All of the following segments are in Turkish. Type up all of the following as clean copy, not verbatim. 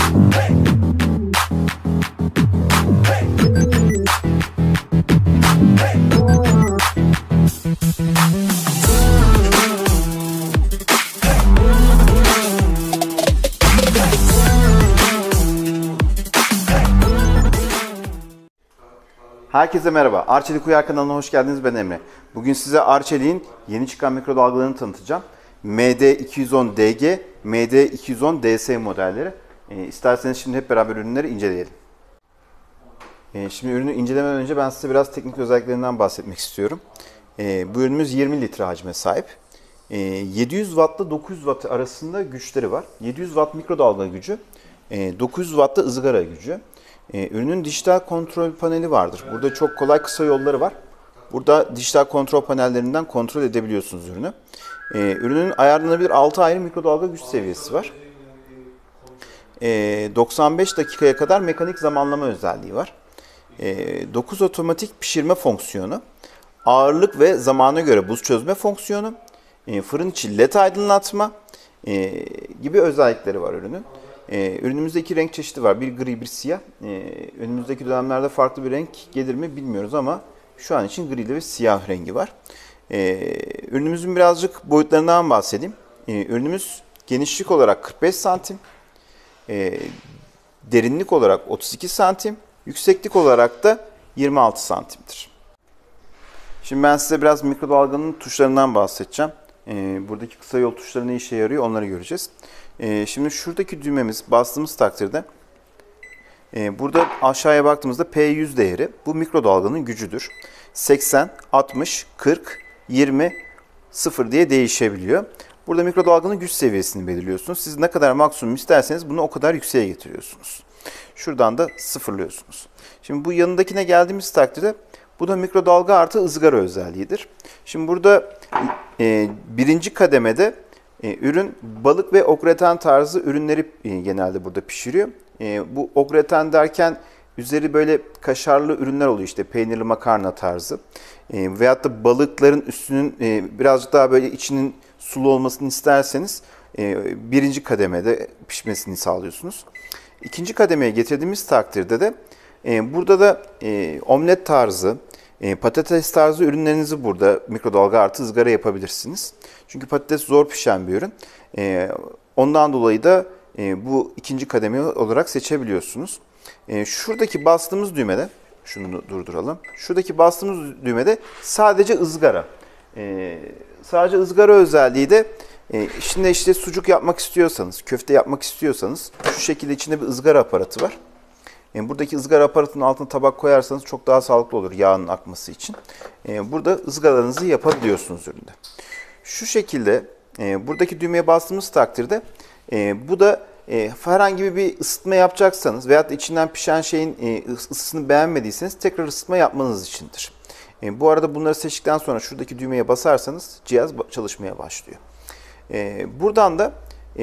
Herkese merhaba. Arçelik Uyar kanalına hoş geldiniz. Ben Emre. Bugün size Arçelik'in yeni çıkan mikrodalgalarını tanıtacağım. MD210DG, MD210DS modelleri. İsterseniz şimdi hep beraber ürünleri inceleyelim. Şimdi ürünü incelemeden önce ben size biraz teknik özelliklerinden bahsetmek istiyorum. Bu ürünümüz 20 litre hacme sahip. 700 Watt ile 900 Watt arasında güçleri var. 700 Watt mikrodalga gücü, 900 Watt da ızgara gücü. Ürünün dijital kontrol paneli vardır. Burada çok kolay kısa yolları var. Burada dijital kontrol panellerinden kontrol edebiliyorsunuz ürünü. Ürünün ayarlanabilir 6 ayrı mikrodalga güç seviyesi var. 95 dakikaya kadar mekanik zamanlama özelliği var. 9 otomatik pişirme fonksiyonu, ağırlık ve zamana göre buz çözme fonksiyonu, fırın içi led aydınlatma gibi özellikleri var ürünün. Ürünümüzde iki renk çeşidi var. Bir gri, bir siyah. Önümüzdeki dönemlerde farklı bir renk gelir mi bilmiyoruz ama şu an için gri ve siyah rengi var. Ürünümüzün birazcık boyutlarından bahsedeyim. Ürünümüz genişlik olarak 45 santim, derinlik olarak 32 santim, yükseklik olarak da 26 santimdir. Şimdi ben size biraz mikrodalganın tuşlarından bahsedeceğim. Buradaki kısa yol tuşları ne işe yarıyor onları göreceğiz. Şimdi şuradaki düğmemiz bastığımız takdirde burada aşağıya baktığımızda P100 değeri bu mikrodalganın gücüdür. 80, 60, 40, 20, 0 diye değişebiliyor. Burada mikrodalganın güç seviyesini belirliyorsunuz. Siz ne kadar maksimum isterseniz bunu o kadar yükseğe getiriyorsunuz. Şuradan da sıfırlıyorsunuz. Şimdi bu yanındakine geldiğimiz takdirde bu da mikrodalga artı ızgara özelliğidir. Şimdi burada birinci kademede ürün balık ve ograten tarzı ürünleri genelde burada pişiriyor. Bu ograten derken üzeri böyle kaşarlı ürünler oluyor, işte peynirli makarna tarzı. Veyahut da balıkların üstünün birazcık daha böyle içinin sulu olmasını isterseniz birinci kademede pişmesini sağlıyorsunuz. İkinci kademeye getirdiğimiz takdirde de burada da omlet tarzı, patates tarzı ürünlerinizi burada mikrodalga artı ızgara yapabilirsiniz. Çünkü patates zor pişen bir ürün. Ondan dolayı da bu ikinci kademe olarak seçebiliyorsunuz. Şuradaki bastığımız düğmede, şunu durduralım. Şuradaki bastığımız düğmede sadece ızgara. Sadece ızgara özelliği de şimdi işte sucuk yapmak istiyorsanız, köfte yapmak istiyorsanız şu şekilde içinde bir ızgara aparatı var. Buradaki ızgara aparatının altına tabak koyarsanız çok daha sağlıklı olur yağın akması için. Burada ızgaralarınızı yapabiliyorsunuz üründe. Şu şekilde buradaki düğmeye bastığımız takdirde bu da herhangi bir ısıtma yapacaksanız veyahut da içinden pişen şeyin ısısını beğenmediyseniz tekrar ısıtma yapmanız içindir. Bu arada bunları seçtikten sonra şuradaki düğmeye basarsanız cihaz çalışmaya başlıyor. Buradan da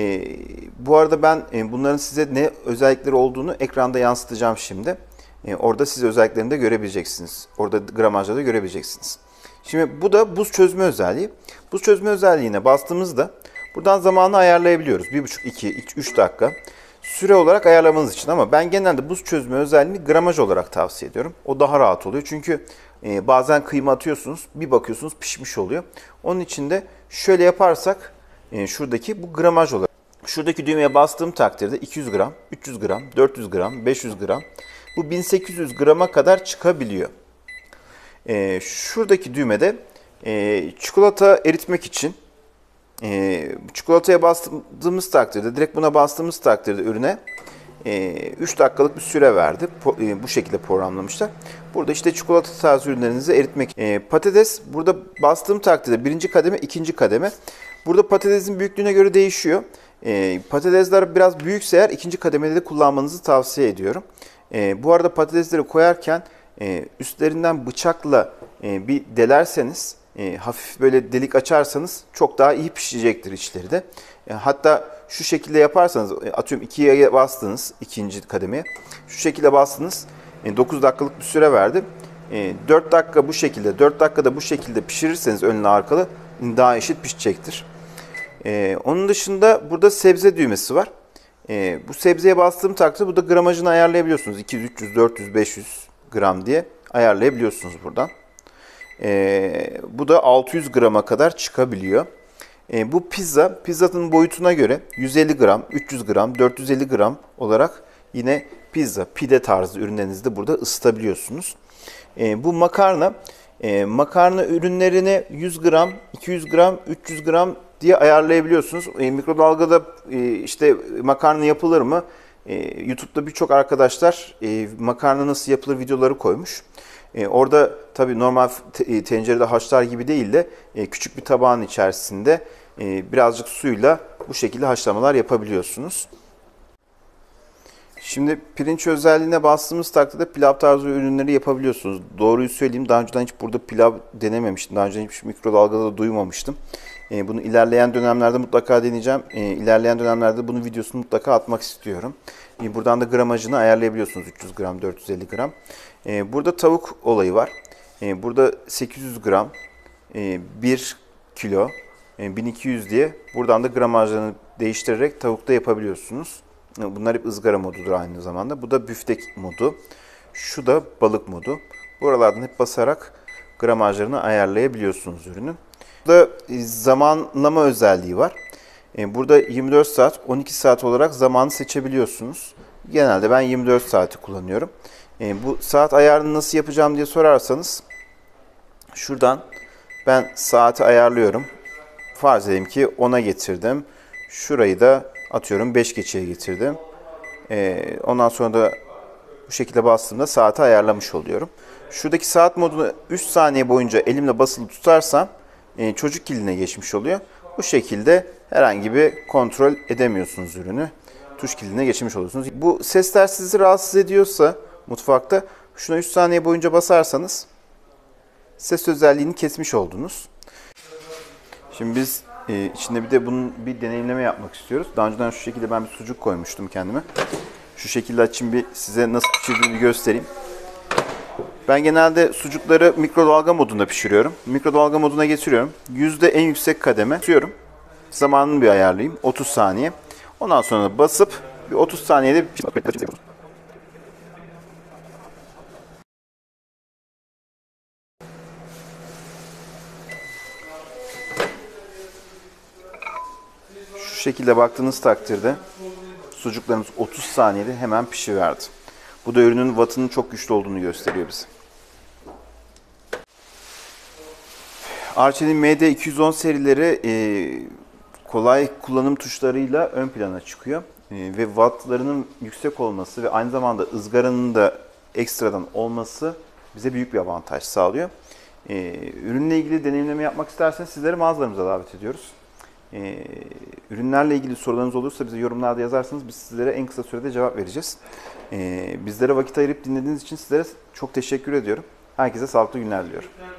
bu arada ben bunların size ne özellikleri olduğunu ekranda yansıtacağım şimdi. Orada siz özelliklerini de görebileceksiniz. Orada gramajda da görebileceksiniz. Şimdi bu da buz çözme özelliği. Buz çözme özelliğine bastığımızda buradan zamanı ayarlayabiliyoruz. 1,5, 2, 3 dakika süre olarak ayarlamanız için, ama ben genelde buz çözme özelliğini gramaj olarak tavsiye ediyorum. O daha rahat oluyor çünkü bazen kıyma atıyorsunuz, bir bakıyorsunuz pişmiş oluyor. Onun için de şöyle yaparsak şuradaki bu gramaj olarak. Şuradaki düğmeye bastığım takdirde 200 gram, 300 gram, 400 gram, 500 gram bu 1800 grama kadar çıkabiliyor. Şuradaki düğmede çikolata eritmek için çikolataya bastığımız takdirde, direkt buna bastığımız takdirde ürüne 3 dakikalık bir süre verdi. Bu şekilde programlamışlar. Burada işte çikolata tarzı ürünlerinizi eritmek. Patates burada bastığım takdirde birinci kademe, ikinci kademe. Burada patatesin büyüklüğüne göre değişiyor. Patatesler biraz büyükse eğer ikinci kademede de kullanmanızı tavsiye ediyorum. Bu arada patatesleri koyarken üstlerinden bıçakla bir delerseniz, hafif böyle delik açarsanız çok daha iyi pişecektir içleri de. Hatta şu şekilde yaparsanız, atıyorum 2'ye bastınız, ikinci kademeye. Şu şekilde bastınız, 9 dakikalık bir süre verdi. 4 dakika bu şekilde, 4 dakikada bu şekilde pişirirseniz önlü arkalı daha eşit pişecektir. Onun dışında burada sebze düğmesi var. Bu sebzeye bastığım takdirde bu da gramajını ayarlayabiliyorsunuz. 200, 300, 400, 500 gram diye ayarlayabiliyorsunuz buradan. Bu da 600 grama kadar çıkabiliyor. Bu pizzanın boyutuna göre 150 gram, 300 gram, 450 gram olarak yine pide tarzı ürünlerinizi de burada ısıtabiliyorsunuz. Bu makarna ürünlerini 100 gram, 200 gram, 300 gram diye ayarlayabiliyorsunuz. Mikrodalgada işte makarna yapılır mı? YouTube'da birçok arkadaşlar makarna nasıl yapılır videoları koymuş. Orada tabii normal tencerede haşlar gibi değil de küçük bir tabağın içerisinde birazcık suyla bu şekilde haşlamalar yapabiliyorsunuz. Şimdi pirinç özelliğine bastığımız takdirde pilav tarzı ürünleri yapabiliyorsunuz. Doğruyu söyleyeyim, daha önceden hiç burada pilav denememiştim. Daha önce hiç mikrodalgada da duymamıştım. Bunu ilerleyen dönemlerde mutlaka deneyeceğim. İlerleyen dönemlerde bunun videosunu mutlaka atmak istiyorum. Buradan da gramajını ayarlayabiliyorsunuz. 300 gram, 450 gram. Burada tavuk olayı var. Burada 800 gram, 1 kilo, 1200 diye buradan da gramajlarını değiştirerek tavukta yapabiliyorsunuz. Bunlar hep ızgara modudur aynı zamanda. Bu da büftek modu. Şu da balık modu. Buralardan hep basarak gramajlarını ayarlayabiliyorsunuz ürünün. Burada zamanlama özelliği var. Burada 24 saat, 12 saat olarak zamanı seçebiliyorsunuz. Genelde ben 24 saati kullanıyorum. Bu saat ayarını nasıl yapacağım diye sorarsanız şuradan ben saati ayarlıyorum. Farz edelim ki 10'a getirdim. Şurayı da atıyorum 5 geçeye getirdim. Ondan sonra da bu şekilde bastığımda saati ayarlamış oluyorum. Şuradaki saat modunu 3 saniye boyunca elimle basılı tutarsam çocuk kiline geçmiş oluyor. Bu şekilde herhangi bir kontrol edemiyorsunuz ürünü. Tuş kiline geçmiş oluyorsunuz. Bu sesler sizi rahatsız ediyorsa mutfakta şuna 3 saniye boyunca basarsanız ses özelliğini kesmiş oldunuz. Şimdi biz içinde bir de bunun bir deneyimleme yapmak istiyoruz. Daha önceden şu şekilde ben bir sucuk koymuştum kendime. Şu şekilde açayım, bir size nasıl pişirdiğimi göstereyim. Ben genelde sucukları mikrodalga modunda pişiriyorum. Mikrodalga moduna getiriyorum. Yüzde en yüksek kademe tutuyorum. Zamanını bir ayarlayayım. 30 saniye. Ondan sonra basıp bir 30 saniyede şu şekilde baktığınız takdirde sucuklarımız 30 saniyede hemen pişiverdi. Bu da ürünün wattının çok güçlü olduğunu gösteriyor bize. Arçelik'in MD210 serileri kolay kullanım tuşlarıyla ön plana çıkıyor. Ve wattlarının yüksek olması ve aynı zamanda ızgaranın da ekstradan olması bize büyük bir avantaj sağlıyor. Ürünle ilgili deneyimleme yapmak isterseniz sizleri mağazalarımıza davet ediyoruz. Ürünlerle ilgili sorularınız olursa bize yorumlarda yazarsanız biz sizlere en kısa sürede cevap vereceğiz. Bizlere vakit ayırıp dinlediğiniz için sizlere çok teşekkür ediyorum. Herkese sağlıklı günler diliyorum.